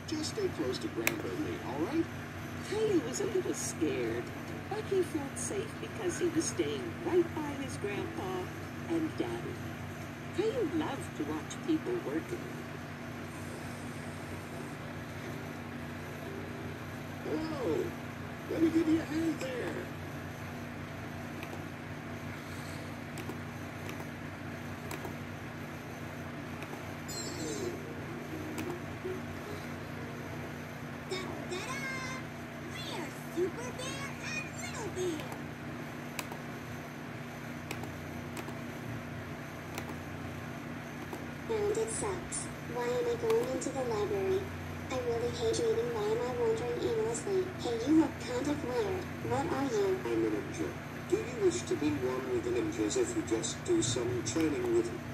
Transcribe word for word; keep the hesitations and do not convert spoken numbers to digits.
Just stay close to Grandpa and me, all right? Caillou was a little scared, but he felt safe because he was staying right by his grandpa and daddy. Caillou loved to watch people working. Hello. Let me give you a hand there. Super Bear and Little Bear. And it sucks. Why am I going into the library? I really hate reading. Why am I wandering aimlessly? Hey, you look kind of weird. What are you? I'm a ninja. Do you wish to be one with the ninjas if you just do some training with me?